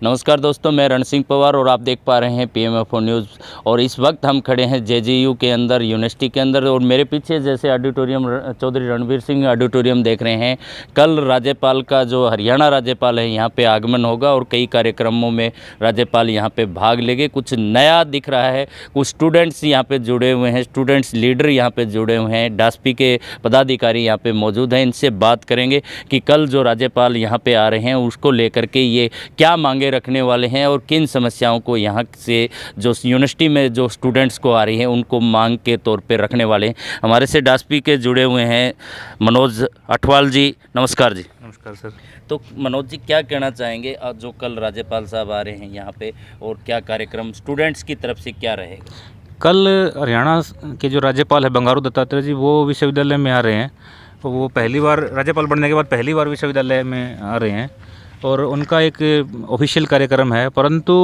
नमस्कार दोस्तों, मैं रण सिंह पवार और आप देख पा रहे हैं PMFO न्यूज़। और इस वक्त हम खड़े हैं JGU के अंदर, यूनिवर्सिटी के अंदर। और मेरे पीछे जैसे ऑडिटोरियम चौधरी रणवीर सिंह ऑडिटोरियम देख रहे हैं, कल राज्यपाल का जो हरियाणा राज्यपाल है यहाँ पे आगमन होगा और कई कार्यक्रमों में राज्यपाल यहाँ पे भाग लेंगे। कुछ नया दिख रहा है, कुछ स्टूडेंट्स यहाँ पे जुड़े हुए हैं, स्टूडेंट्स लीडर यहाँ पे जुड़े हुए हैं, डास्पी के पदाधिकारी यहाँ पे मौजूद हैं। इनसे बात करेंगे कि कल जो राज्यपाल यहाँ पे आ रहे हैं उसको लेकर के ये क्या मांगे रखने वाले हैं और किन समस्याओं को यहाँ से जो यूनिवर्सिटी में जो स्टूडेंट्स को आ रही हैं उनको मांग के तौर पे रखने वाले हैं। हमारे से डास्पी के जुड़े हुए हैं मनोज अठवाल जी। नमस्कार जी। नमस्कार सर। तो मनोज जी, क्या कहना चाहेंगे जो कल राज्यपाल साहब आ रहे हैं यहाँ पे, और क्या कार्यक्रम स्टूडेंट्स की तरफ से क्या रहेगा? कल हरियाणा के जो राज्यपाल है बंगारू दत्तात्रेय जी, वो विश्वविद्यालय में आ रहे हैं। तो वो पहली बार राज्यपाल बनने के बाद पहली बार विश्वविद्यालय में आ रहे हैं और उनका एक ऑफिशियल कार्यक्रम है। परंतु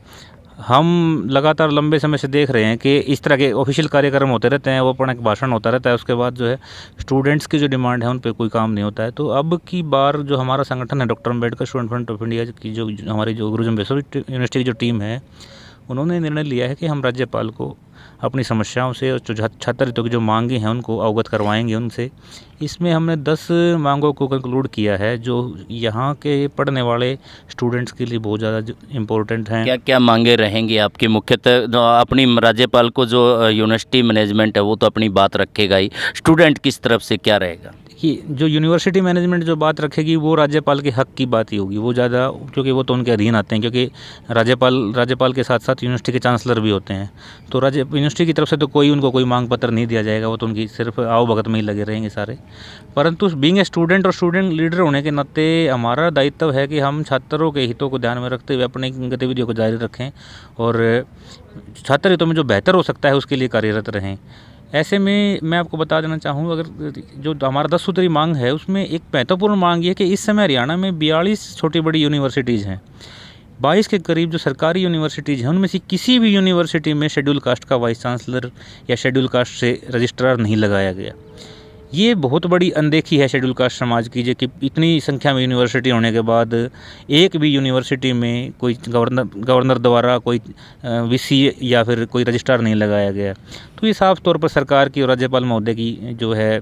हम लगातार लंबे समय से देख रहे हैं कि इस तरह के ऑफिशियल कार्यक्रम होते रहते हैं, वो अपना एक भाषण होता रहता है, उसके बाद जो है स्टूडेंट्स की जो डिमांड है उन पे कोई काम नहीं होता है। तो अब की बार जो हमारा संगठन है doctor Ambedkar student front of India की जो हमारी जो गुरुजी अम्बेडकर यूनिवर्सिटी की जो टीम है, उन्होंने निर्णय लिया है कि हम राज्यपाल को अपनी समस्याओं से और जो छात्र हितों की जो मांगे हैं उनको अवगत करवाएंगे उनसे। इसमें हमने 10 मांगों को कंक्लूड किया है जो यहाँ के पढ़ने वाले स्टूडेंट्स के लिए बहुत ज़्यादा इम्पोर्टेंट हैं। क्या क्या मांगे रहेंगी आपकी? मुख्यतः अपनी राज्यपाल को जो यूनिवर्सिटी मैनेजमेंट है वो तो अपनी बात रखेगा ही, स्टूडेंट किस तरफ से क्या रहेगा? कि जो यूनिवर्सिटी मैनेजमेंट जो बात रखेगी वो राज्यपाल के हक की बात ही होगी, वो ज़्यादा, क्योंकि वो तो उनके अधीन आते हैं। क्योंकि राज्यपाल के साथ साथ यूनिवर्सिटी के चांसलर भी होते हैं। तो यूनिवर्सिटी की तरफ से तो उनको कोई मांग पत्र नहीं दिया जाएगा, वो तो उनकी सिर्फ आओ भगत में ही लगे रहेंगे सारे। परंतु बीइंग ए स्टूडेंट और स्टूडेंट लीडर होने के नाते हमारा दायित्व है कि हम छात्रों के हितों को ध्यान में रखते हुए अपनी गतिविधियों को जारी रखें और छात्र हितों में जो बेहतर हो सकता है उसके लिए कार्यरत रहें। ऐसे में मैं आपको बता देना चाहूँ, अगर जो हमारा 10 सूत्री मांग है उसमें एक महत्वपूर्ण मांग ये है कि इस समय हरियाणा में 42 छोटी बड़ी यूनिवर्सिटीज़ हैं। 22 के करीब जो सरकारी यूनिवर्सिटीज़ हैं उनमें से किसी भी यूनिवर्सिटी में शेड्यूल कास्ट का वाइस चांसलर या शेड्यूल कास्ट से रजिस्ट्रार नहीं लगाया गया। ये बहुत बड़ी अनदेखी है शेड्यूल कास्ट समाज की, जो कि इतनी संख्या में यूनिवर्सिटी होने के बाद एक भी यूनिवर्सिटी में कोई गवर्नर द्वारा कोई VC या फिर कोई रजिस्ट्रार नहीं लगाया गया। तो ये साफ तौर पर सरकार की और राज्यपाल महोदय की जो है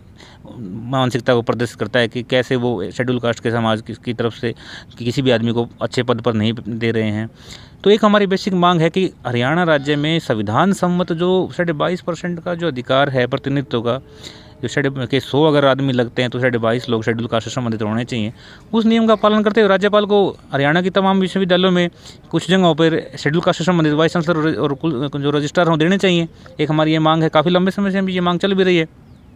मानसिकता को प्रदर्शित करता है कि कैसे वो शेड्यूल कास्ट के समाज की तरफ से किसी भी आदमी को अच्छे पद पर नहीं दे रहे हैं। तो एक हमारी बेसिक मांग है कि हरियाणा राज्य में संविधान सम्मत जो 22% का जो अधिकार है प्रतिनिधित्व का, जो शेड्यूल के 100 अगर आदमी लगते हैं तो 22 लोग शेड्यूल कास्ट से संबंधित होने चाहिए। उस नियम का पालन करते हुए राज्यपाल को हरियाणा की तमाम विश्वविद्यालयों में कुछ जगहों पर शेड्यूल कास्ट से संबंधित वाइस चांसलर और जो रजिस्ट्रार हों देने चाहिए। एक हमारी ये मांग है, काफ़ी लंबे समय से ये मांग चल भी रही है।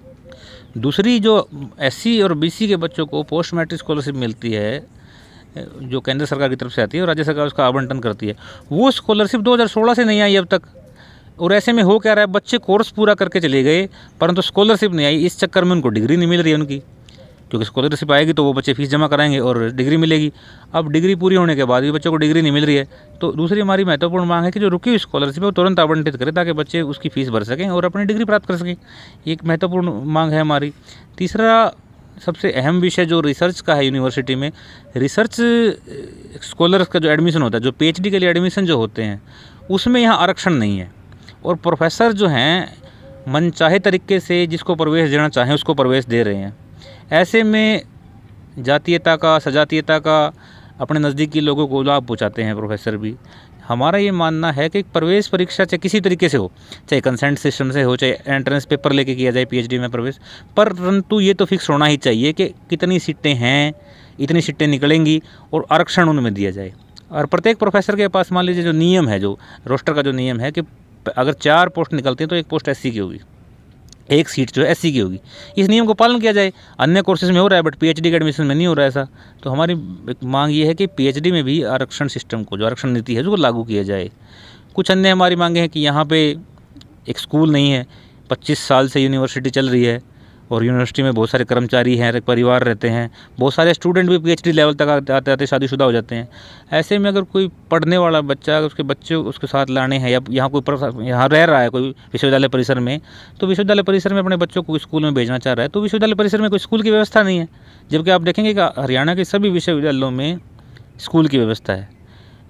दूसरी, जो SC और BC के बच्चों को पोस्ट मैट्रिक स्कॉलरशिप मिलती है जो केंद्र सरकार की तरफ से आती है और राज्य सरकार उसका आवंटन करती है, वो स्कॉलरशिप 2016 से नहीं आई अब तक। और ऐसे में हो क्या रहा है, बच्चे कोर्स पूरा करके चले गए परंतु स्कॉलरशिप नहीं आई। इस चक्कर में उनको डिग्री नहीं मिल रही है उनकी, क्योंकि स्कॉलरशिप आएगी तो वो बच्चे फीस जमा कराएंगे और डिग्री मिलेगी। अब डिग्री पूरी होने के बाद भी बच्चों को डिग्री नहीं मिल रही है। तो दूसरी हमारी महत्वपूर्ण मांग है कि जो रुकी हुई स्कॉलरशिप है वो तुरंत आवंटित करें ताकि बच्चे उसकी फ़ीस भर सकें और अपनी डिग्री प्राप्त कर सकें। एक महत्वपूर्ण मांग है हमारी। तीसरा सबसे अहम विषय जो रिसर्च का है, यूनिवर्सिटी में रिसर्च स्कॉलर्स का जो एडमिशन होता है, जो PhD के लिए एडमिशन जो होते हैं, उसमें यहाँ आरक्षण नहीं है और प्रोफेसर जो हैं मनचाहे तरीके से जिसको प्रवेश देना चाहें उसको प्रवेश दे रहे हैं। ऐसे में जातीयता का, सजातीयता का अपने नज़दीकी लोगों को लाभ पहुँचाते हैं प्रोफेसर भी। हमारा ये मानना है कि प्रवेश परीक्षा चाहे किसी तरीके से हो, चाहे कंसेंट सिस्टम से हो, चाहे एंट्रेंस पेपर लेके किया जाए PhD में प्रवेश, परंतु ये तो फिक्स होना ही चाहिए कि कितनी सीटें हैं, इतनी सीटें निकलेंगी और आरक्षण उनमें दिया जाए। और प्रत्येक प्रोफेसर के पास मान लीजिए जो नियम है, जो रोस्टर का जो नियम है कि अगर 4 पोस्ट निकलती हैं तो 1 पोस्ट SC की होगी, 1 सीट जो है SC की होगी। इस नियम को पालन किया जाए। अन्य कोर्सेज में हो रहा है बट PhD के एडमिशन में नहीं हो रहा है ऐसा। तो हमारी मांग ये है कि PhD में भी आरक्षण सिस्टम को, जो आरक्षण नीति है, उसको लागू किया जाए। कुछ अन्य हमारी मांगे हैं कि यहाँ पे एक स्कूल नहीं है, 25 साल से यूनिवर्सिटी चल रही है और यूनिवर्सिटी में बहुत सारे कर्मचारी हैं, परिवार रहते हैं, बहुत सारे स्टूडेंट भी PhD लेवल तक आते आते शादीशुदा हो जाते हैं। ऐसे में अगर कोई पढ़ने वाला बच्चा, अगर उसके बच्चे उसके साथ लाने हैं या यहाँ रह रहा है कोई विश्वविद्यालय परिसर में, तो विश्वविद्यालय परिसर में अपने बच्चों को स्कूल में भेजना चाह रहा है तो विश्वविद्यालय परिसर में कोई स्कूल की व्यवस्था नहीं है। जबकि आप देखेंगे कि हरियाणा के सभी विश्वविद्यालयों में स्कूल की व्यवस्था है।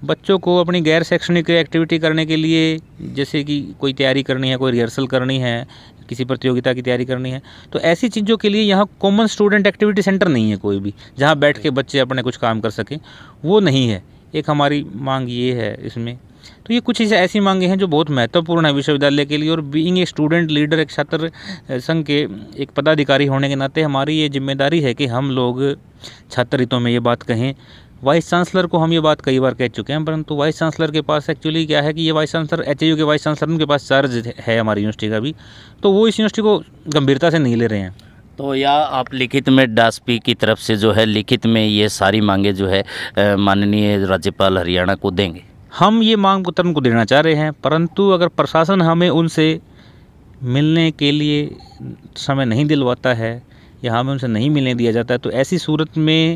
बच्चों को अपनी गैर शैक्षणिक एक्टिविटी करने के लिए, जैसे कि कोई तैयारी करनी है, कोई रिहर्सल करनी है, किसी प्रतियोगिता की तैयारी करनी है, तो ऐसी चीज़ों के लिए यहाँ कॉमन स्टूडेंट एक्टिविटी सेंटर नहीं है कोई भी, जहाँ बैठ के बच्चे अपने कुछ काम कर सकें, वो नहीं है। एक हमारी मांग ये है इसमें। तो ये कुछ ऐसी मांगे हैं जो बहुत महत्वपूर्ण है विश्वविद्यालय के लिए, और बीइंग ए स्टूडेंट लीडर, एक छात्र संघ के एक पदाधिकारी होने के नाते हमारी ये जिम्मेदारी है कि हम लोग छात्र हितों में ये बात कहें। वाइस चांसलर को हम ये बात कई बार कह चुके हैं, परंतु वाइस चांसलर के पास एक्चुअली क्या है कि ये वाइस चांसलर, एचएयू के वाइस चांसलर, उनके पास चार्ज है हमारी यूनिवर्सिटी का भी, तो वो इस यूनिवर्सिटी को गंभीरता से नहीं ले रहे हैं। तो या आप लिखित में डास्पी की तरफ से जो है लिखित में ये सारी मांगे जो है माननीय राज्यपाल हरियाणा को देंगे? हम ये मांग पत्र उनको देना चाह रहे हैं, परंतु अगर प्रशासन हमें उनसे मिलने के लिए समय नहीं दिलवाता है या हमें उनसे नहीं मिलने दिया जाता है, तो ऐसी सूरत में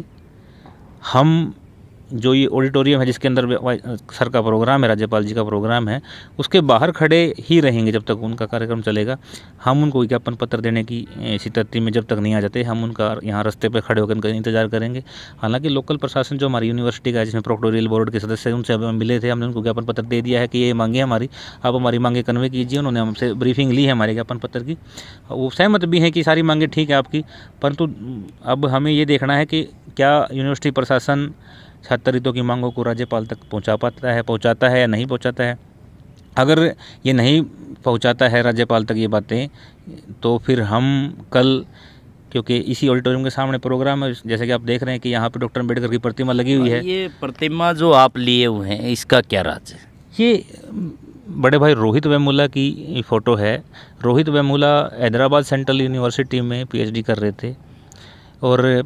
हम जो ये ऑडिटोरियम है जिसके अंदर सर का प्रोग्राम है, राज्यपाल जी का प्रोग्राम है, उसके बाहर खड़े ही रहेंगे जब तक उनका कार्यक्रम चलेगा। हम उनको विज्ञापन पत्र देने की स्थिति में जब तक नहीं आ जाते, हम उनका यहाँ रास्ते पर खड़े होकर उनका इंतजार करेंगे। हालांकि लोकल प्रशासन जो हमारी यूनिवर्सिटी का है, जिसमें प्रोक्टोरियल बोर्ड के सदस्य, उनसे हम मिले थे, हमने उनको ज्ञापन पत्र दे दिया है कि ये मांगे हमारी, आप हमारी मांगे कन्वे कीजिए। उन्होंने हमसे ब्रीफिंग ली है हमारे ज्ञापन पत्र की, वो सहमत भी हैं कि सारी मांगे ठीक है आपकी, परंतु अब हमें ये देखना है कि क्या यूनिवर्सिटी प्रशासन छात्र हितों की मांगों को राज्यपाल तक पहुंचाता है या नहीं पहुंचाता है। अगर ये नहीं पहुंचाता है राज्यपाल तक ये बातें, तो फिर हम कल, क्योंकि इसी ऑडिटोरियम के सामने प्रोग्राम है, जैसे कि आप देख रहे हैं कि यहाँ पे डॉक्टर अम्बेडकर की प्रतिमा लगी हुई है। ये प्रतिमा जो आप लिए हुए हैं, इसका क्या राज है? ये बड़े भाई रोहित वेमुला की फ़ोटो है। रोहित वेमुला हैदराबाद सेंट्रल यूनिवर्सिटी में पीएचडी कर रहे थे और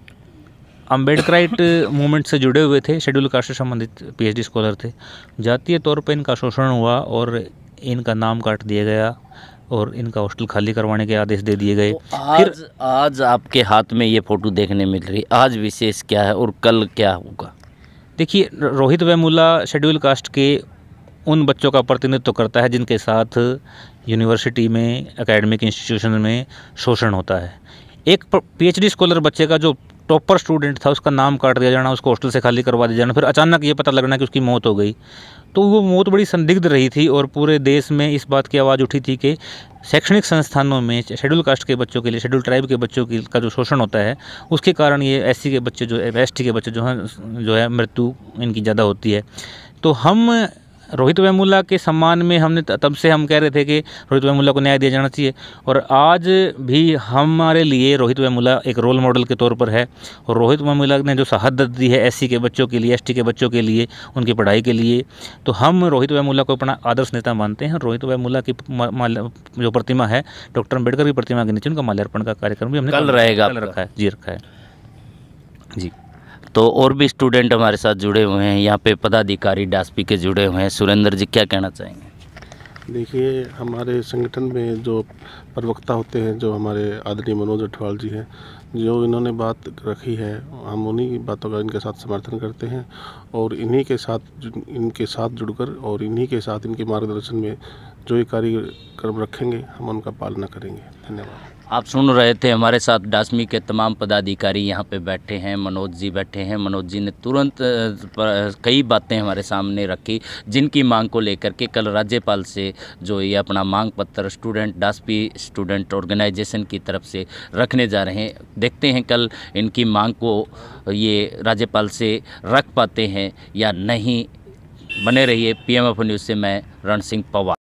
अम्बेडकराइट मूवमेंट से जुड़े हुए थे, शेड्यूल कास्ट से संबंधित पीएचडी स्कॉलर थे। जातीय तौर पर इनका शोषण हुआ और इनका नाम काट दिया गया और इनका हॉस्टल खाली करवाने के आदेश दे दिए गए। तो आज आपके हाथ में ये फ़ोटो देखने मिल रही, आज विशेष क्या है और कल क्या होगा? देखिए, रोहित वेमुला शेड्यूल कास्ट के उन बच्चों का प्रतिनिधित्व करता है जिनके साथ यूनिवर्सिटी में, एकेडमिक इंस्टीट्यूशन में शोषण होता है। एक पीएचडी स्कॉलर बच्चे का जो टॉपर स्टूडेंट था, उसका नाम काट दिया जाना, उसको हॉस्टल से खाली करवा दिया जाना, फिर अचानक ये पता लगना कि उसकी मौत हो गई, तो वो मौत बड़ी संदिग्ध रही थी और पूरे देश में इस बात की आवाज़ उठी थी कि शैक्षणिक संस्थानों में शेड्यूल कास्ट के बच्चों के लिए, शेड्यूल ट्राइब के बच्चों की का जो शोषण होता है, उसके कारण ये एससी के बच्चे एसटी के बच्चे जो है मृत्यु इनकी ज़्यादा होती है। तो हम रोहित वेमुला के सम्मान में हमने तब से हम कह रहे थे कि रोहित वेमुला को न्याय दिया जाना चाहिए, और आज भी हमारे लिए रोहित वेमुला एक रोल मॉडल के तौर पर है। और रोहित वेमुला ने जो शहादत दी है एससी के बच्चों के लिए, एसटी के बच्चों के लिए, उनकी पढ़ाई के लिए, तो हम रोहित वेमुला को अपना आदर्श नेता मानते हैं। रोहित वेमुला की जो प्रतिमा है, डॉक्टर अम्बेडकर की प्रतिमा के नीचे उनका माल्यार्पण का कार्यक्रम भी हमने कल रहेगा, रखा है जी, रखा है जी। तो और भी स्टूडेंट हमारे साथ जुड़े हुए हैं, यहाँ पे पदाधिकारी डास्पी के जुड़े हुए हैं। सुरेंद्र जी, क्या कहना चाहेंगे? देखिए, हमारे संगठन में जो प्रवक्ता होते हैं, जो हमारे आदरणीय मनोज अठवाल जी हैं, जो इन्होंने बात रखी है, हम उन्हीं बातों का इनके साथ समर्थन करते हैं और इनके साथ जुड़कर और इन्हीं के साथ इनके मार्गदर्शन में जो ये कार्यक्रम रखेंगे, हम उनका पालना करेंगे। धन्यवाद। आप सुन रहे थे, हमारे साथ डास्मी के तमाम पदाधिकारी यहाँ पे बैठे हैं। मनोज जी बैठे हैं। मनोज जी ने तुरंत कई बातें हमारे सामने रखी, जिनकी मांग को लेकर के कल राज्यपाल से जो ये अपना मांग पत्र डास्पी स्टूडेंट ऑर्गेनाइजेशन की तरफ से रखने जा रहे हैं। देखते हैं कल इनकी मांग को ये राज्यपाल से रख पाते हैं या नहीं। बने रहिए PMF न्यूज़ से। मैं रण सिंह पवार।